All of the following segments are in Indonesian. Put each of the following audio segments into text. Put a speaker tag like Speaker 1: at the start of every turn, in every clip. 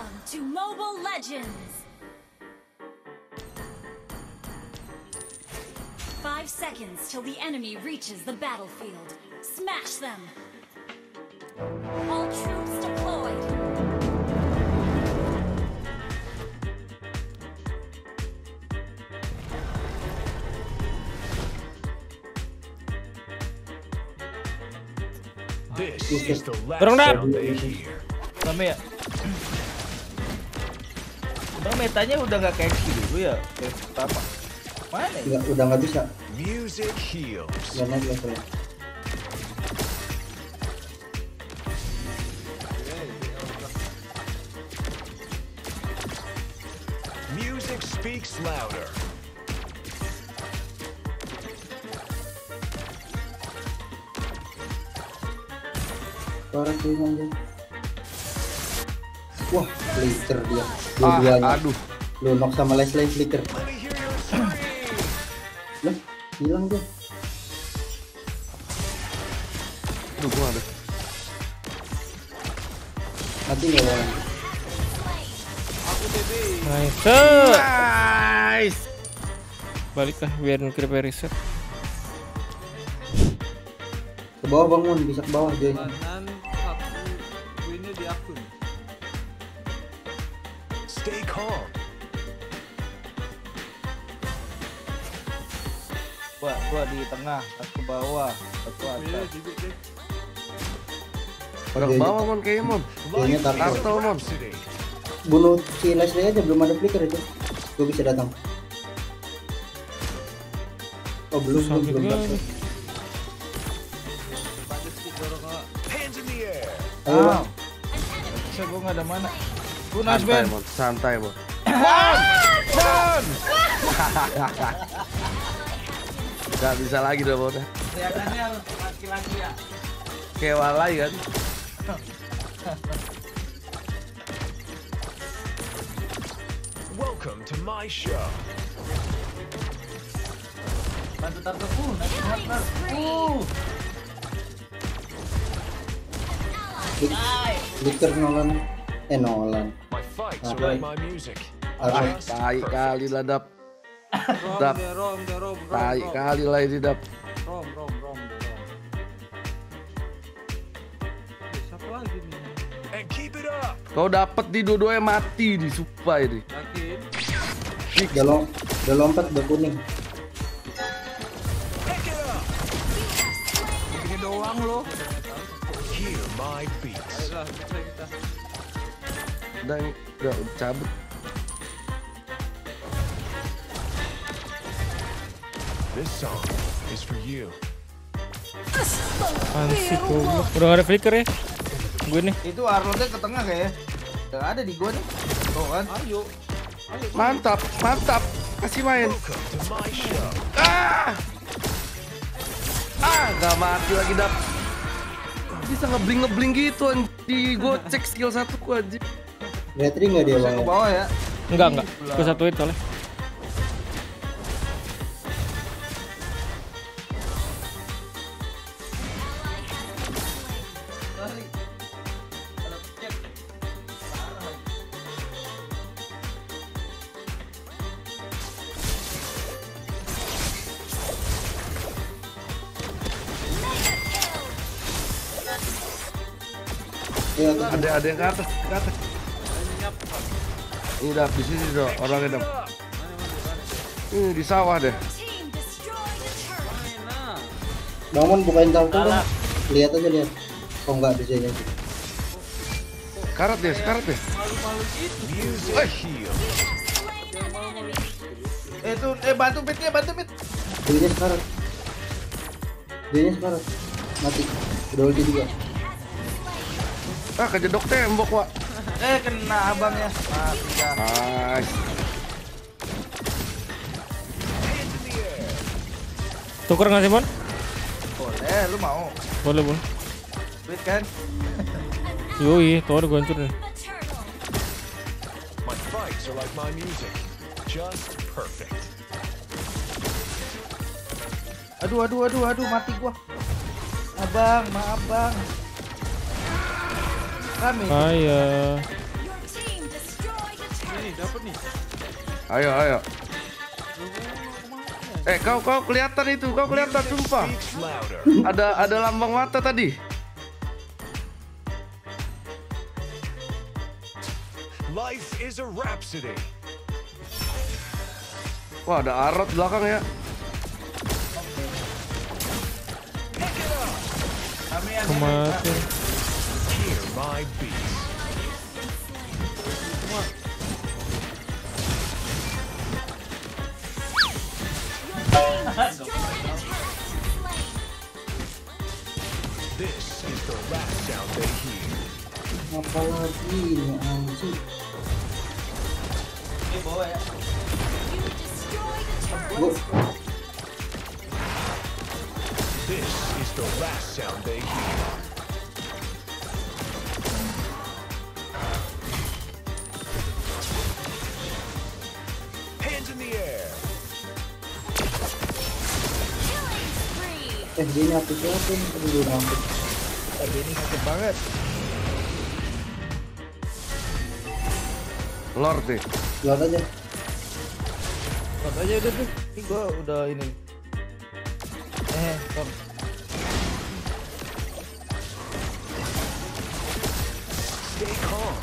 Speaker 1: Welcome to Mobile Legends. 5 seconds till the enemy reaches the battlefield. Smash them. All troops deployed.
Speaker 2: This is the last
Speaker 3: Turun dah.
Speaker 2: sound they hear.
Speaker 4: Rame ya? Bang metanya udah gak kayak dulu ya? Kayak pertama. Mana ya?
Speaker 5: Udah nggak bisa.
Speaker 2: Music heals.
Speaker 5: Nggak naik levelnya.
Speaker 2: Music speaks louder.
Speaker 5: Suara kelima aja. Wah, flicker dia. Dua-duanya.
Speaker 4: Aduh.
Speaker 5: Lu knock sama Leslie flicker.
Speaker 2: Let me hear your scream.
Speaker 5: Lah, hilang dia.
Speaker 4: Aduh, gua ada.
Speaker 5: Mati nggak orang?
Speaker 3: Nice. Balik lah biar nukir reset.
Speaker 5: Ke bawah bangun, bisa ke bawah Joy.
Speaker 6: Kanan aku ini di akun.
Speaker 2: Stay calm.
Speaker 4: Gua di tengah, aku ke bawah, aku atas.
Speaker 7: Pada ke bawah mon kayaknya mon.
Speaker 5: Kayaknya
Speaker 2: Life
Speaker 5: Tarto.
Speaker 2: is rhapsody.
Speaker 5: Bunuh si Leslie aja, belum ada flicker itu. Gue bisa datang. Oh belum
Speaker 3: Sakit
Speaker 5: Tarto.
Speaker 3: kali.
Speaker 2: Hands in the air.
Speaker 5: Ayo,
Speaker 4: Bisa gua nggak ada mana. Gua nice
Speaker 7: Santai
Speaker 4: man.
Speaker 7: mon, santai mon. Gak bisa lagi dah mon.
Speaker 4: Teriakannya harus laki-laki ya.
Speaker 7: Kayak walai kan.
Speaker 2: Welcome to my show.
Speaker 4: Bantu targetku, nice banget.
Speaker 5: flicker Nolan. Nolan.
Speaker 2: My fights are
Speaker 5: Okay.
Speaker 2: like my music.
Speaker 5: Ah,
Speaker 2: Just
Speaker 7: Tai
Speaker 2: perfect.
Speaker 7: kali lah dap.
Speaker 6: Rom
Speaker 7: Dap.
Speaker 6: deh, rom deh, rom.
Speaker 7: Tai kali lah ini dap.
Speaker 6: Rom deh, rom. Siapa lagi nih?
Speaker 2: And keep it up.
Speaker 7: Kau dapat di dua-duanya mati di sumpah ini.
Speaker 6: Yakin?
Speaker 5: Udah lompat, udah kuning.
Speaker 2: Pick it up.
Speaker 6: Begini doang lo.
Speaker 2: Hear my beats.
Speaker 6: Ayolah, kita.
Speaker 7: Udah cabut.
Speaker 2: This song is for you.
Speaker 3: Ansik goblok. Udah gak ada flicker ya? Gue nih.
Speaker 4: Itu Arnoldnya ke tengah kayaknya. Gak ada di gua nih. Tuh kan.
Speaker 6: Ayo.
Speaker 7: Mantap, mantap. Kasih main.
Speaker 2: Welcome to my show.
Speaker 7: Gak mati lagi dap. Bisa ngebling gitu di gua cek skill 1 ku aja.
Speaker 5: Retri nggak dia
Speaker 4: Bisa
Speaker 5: bang?
Speaker 4: ke bawah ya.
Speaker 3: Enggak. Gue satuin soalnya.
Speaker 5: Iya, tuh.
Speaker 7: Ada yang ke atas, ke atas. Ini dap di sini dong orangnya dap. Ini di sawah deh.
Speaker 1: Team destroyed a turret.
Speaker 5: Bangun bukain kartu dong. Lihat aja lihat. Oh enggak di sini.
Speaker 7: Karat deh, karat deh.
Speaker 2: Music heals.
Speaker 1: Slain an enemy.
Speaker 4: Bantu Pit.
Speaker 5: Dia sekarat. Mati. Udah ulti juga.
Speaker 7: Kejedok tembok wak.
Speaker 4: Kena abangnya. Mati dah.
Speaker 7: Nice.
Speaker 3: Tuker nggak sih Mon?
Speaker 4: Boleh, lu mau.
Speaker 3: Boleh.
Speaker 4: Pit kan?
Speaker 3: Yoi, tuh ada gue hancur nih.
Speaker 1: The turtle.
Speaker 2: My fights are like my music. Just perfect.
Speaker 4: Aduh, mati gua. Abang, maaf bang. Rame.
Speaker 3: Saya.
Speaker 1: Your team
Speaker 6: dapat nih.
Speaker 7: Ayo, ayo. Kau kelihatan itu, kau kelihatan sumpah.
Speaker 2: Speaks louder.
Speaker 7: Ada lambang mata tadi.
Speaker 2: Life is a rhapsody.
Speaker 7: Wah, ada Arot belakang ya.
Speaker 3: Kematian.
Speaker 2: Hear my beats. This is the last sound they hear.
Speaker 5: Apalagi ini anjing.
Speaker 4: Ini bawa ya.
Speaker 5: Gua
Speaker 2: This is the last sound they hear. Hands in the air.
Speaker 5: dia ini apa siapa nih? Aduh, ngampus.
Speaker 4: Tapi ini sakit banget.
Speaker 7: Lord nih.
Speaker 5: Lord aja.
Speaker 4: Lord aja udah tuh. Ini gua udah ini. Kom.
Speaker 2: Stay calm.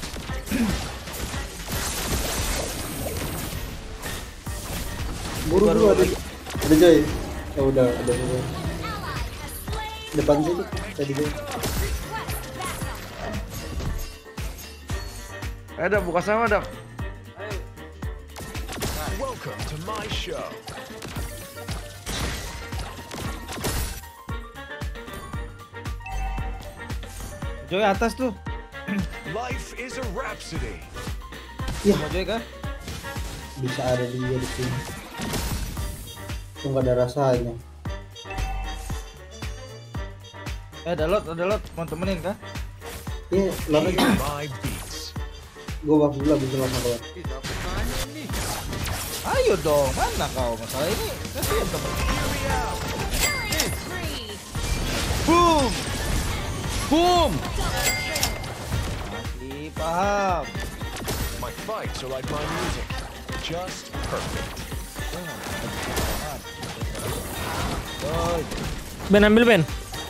Speaker 5: Buru ada Joy. Oh, udah ada Joy. Depan situ tadi Joy.
Speaker 7: Ada buka sama dak.
Speaker 2: Welcome to my show.
Speaker 4: Joy atas tuh.
Speaker 2: Life is a rhapsody.
Speaker 5: Iya,
Speaker 4: Mau Joy kah?
Speaker 5: bisa ada dia di sini. Tuh nggak ada rasanya.
Speaker 4: Ada lot. Mau temenin kah?
Speaker 5: Iya, Lord aja.
Speaker 2: Hear my beats.
Speaker 5: Gue waktu dulu bisa lama keluar.
Speaker 4: Ayo dong, mana kau? Masalah ini kasihan temen. Boom!
Speaker 7: Boom.
Speaker 4: Masih paham.
Speaker 2: My fights are like my music. Just perfect.
Speaker 3: Ben ambil Ben.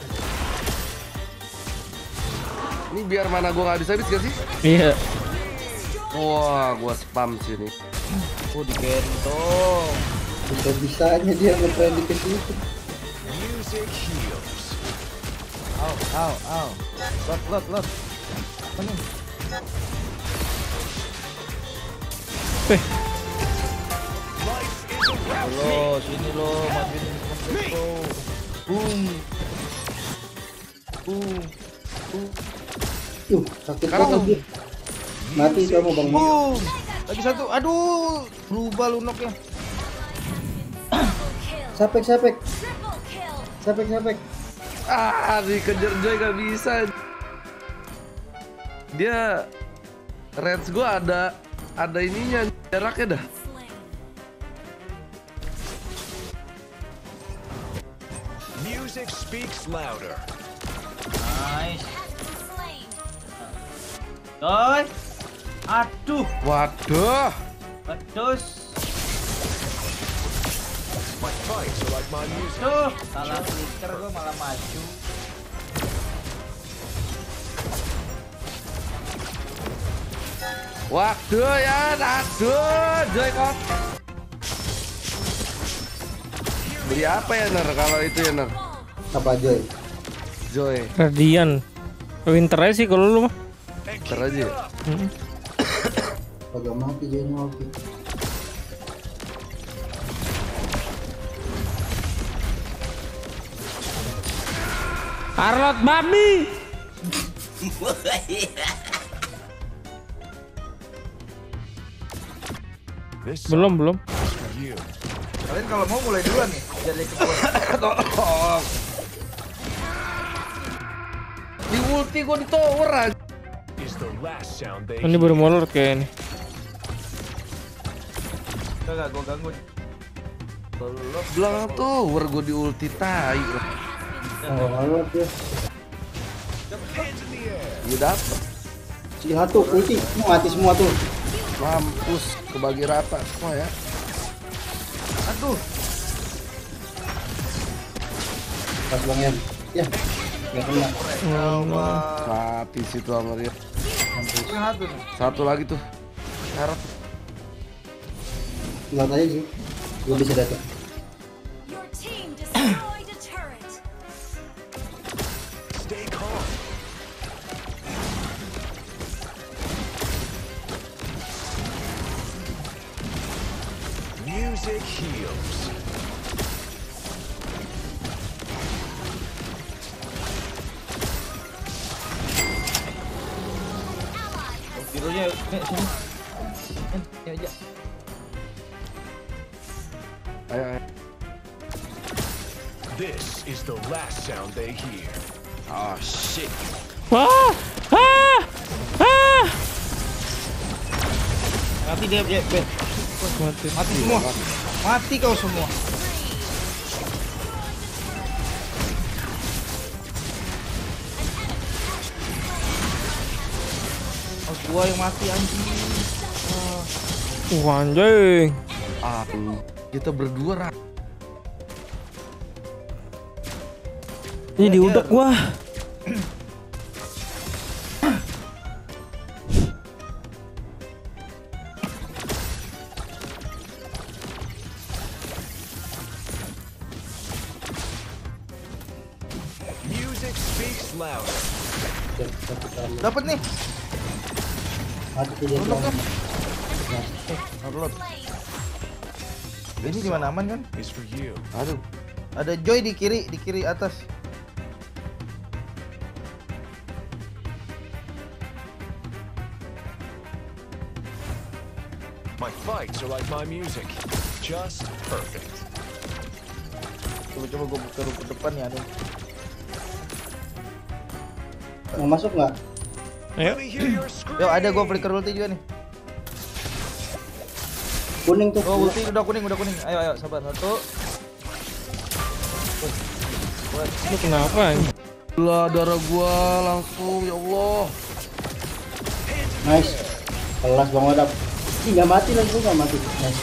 Speaker 7: Ini biar mana gua nggak habis-habis gak sih?
Speaker 3: Iya.
Speaker 7: Wah, gua spam sini.
Speaker 4: Digentong.
Speaker 5: Bisa-bisanya dia nge-trend ke situ.
Speaker 2: Music heals.
Speaker 4: Au. Lot. Apa nih?
Speaker 2: Life is a rhapsody.
Speaker 4: Lo, sini lo, majuin temen lo. Boom.
Speaker 5: Sakit
Speaker 7: Sekarang
Speaker 5: banget dia. Mati kamu Bang.
Speaker 4: Boom. Lagi satu. Aduh, berubah lunoknya.
Speaker 5: Sapek.
Speaker 7: Dikejar Joy gak bisa. Dia range gua ada ininya, jaraknya dah.
Speaker 2: Music speaks louder.
Speaker 4: Nice. Joy. Aduh,
Speaker 7: Waduh.
Speaker 4: pedes.
Speaker 2: My fights are like my music.
Speaker 4: Aduh, salah clicker gua malah maju.
Speaker 7: Waduh ya, aduh, Joy kok. Beli apa ya Ner kalau itu ya Ner?
Speaker 5: Apa Joy?
Speaker 7: Joy,
Speaker 3: Radian. Winter aja sih kalau lu mah.
Speaker 7: ntar aja.
Speaker 5: Kagak mati Joy-nya oke.
Speaker 3: Arlot babi.
Speaker 2: This
Speaker 3: Belum.
Speaker 2: song is for you.
Speaker 4: Kalian kalau mau mulai duluan nih, biar ikut gua.
Speaker 7: Tolong. Di ulti gua di tower aja.
Speaker 2: Is the last sound they
Speaker 3: Ini baru molor kayak ini.
Speaker 4: Enggak, gua gangguin.
Speaker 7: Bilang tower gua di ulti tai.
Speaker 5: Oh, Lord ya.
Speaker 2: Hands in the air.
Speaker 7: Iya dapet.
Speaker 5: Si Hatu ulti, mau mati semua tuh.
Speaker 7: Mampus, kebagi rata semua ya.
Speaker 4: Aduh.
Speaker 5: Pas Bang Yan. Ya. Enggak kena.
Speaker 7: Mati situ sama dia.
Speaker 4: Satu nih.
Speaker 7: Satu lagi tuh. Harap.
Speaker 5: Lihat aja sih. Gua bisa datang.
Speaker 1: Your team destroyed a turret.
Speaker 2: Stay calm. Music heals.
Speaker 4: Birunya sini. Ya aja.
Speaker 7: Ayo, ayo.
Speaker 2: This is the last sound they hear. Oh shit.
Speaker 3: Wah! Ah! Ah!
Speaker 4: Mati dia, Ben.
Speaker 3: Mati.
Speaker 4: Mati semua. Mati kau semua. Oh, gua yang mati anjing.
Speaker 3: Anjing.
Speaker 7: Kita berdua
Speaker 3: Ini diudek gua.
Speaker 2: Music speaks louder.
Speaker 4: Dapat nih.
Speaker 5: Mati dia.
Speaker 4: Unlock kan? Unlock. Ini di mana aman kan?
Speaker 2: Is for you.
Speaker 7: Aduh.
Speaker 4: Ada Joy di kiri atas.
Speaker 2: My fights are like my music. Just perfect.
Speaker 4: Coba gua buka rumput depan ya, ada.
Speaker 5: Mau masuk nggak?
Speaker 3: Ayo.
Speaker 2: Let me hear your scream.
Speaker 4: Yo, ada gua flicker ulti juga nih.
Speaker 5: Kuning tuh.
Speaker 4: Oh, ulti udah kuning. Ayo, sabar. Satu.
Speaker 3: Lu kenapa?
Speaker 7: Lah darah gua langsung, ya Allah.
Speaker 5: Nice. Kelas Bang Wadap. Ih, nggak mati lagi, gua nggak mati. Nice.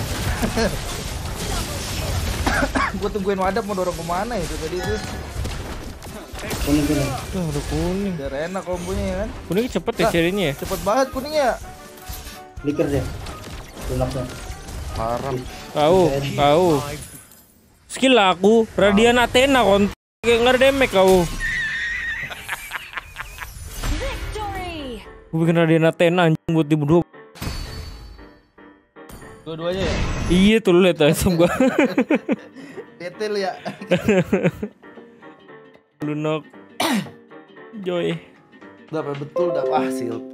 Speaker 4: Gua tungguin Wadap mau dorong kemana itu tadi itu.
Speaker 5: Kuning.
Speaker 3: Tuh udah kuning.
Speaker 4: Udah enak kombonya ya kan.
Speaker 3: Kuning cepet ya
Speaker 4: Nah.
Speaker 3: carinya ya.
Speaker 4: Cepet banget kuningnya.
Speaker 5: Flicker deh. Lunaknya.
Speaker 7: Haram.
Speaker 3: Kau. Skill aku Radiant Athena kon kayak ngerdemek kau.
Speaker 1: Victory!
Speaker 3: Gue bikin Radiant Athena anjing buat tim berdua.
Speaker 4: Dua-duanya ya.
Speaker 3: Iya tuh lu liat langsung gua.
Speaker 4: Detail ya.
Speaker 3: Lunok Joy.
Speaker 7: Dapat betul dah. Wah, silp.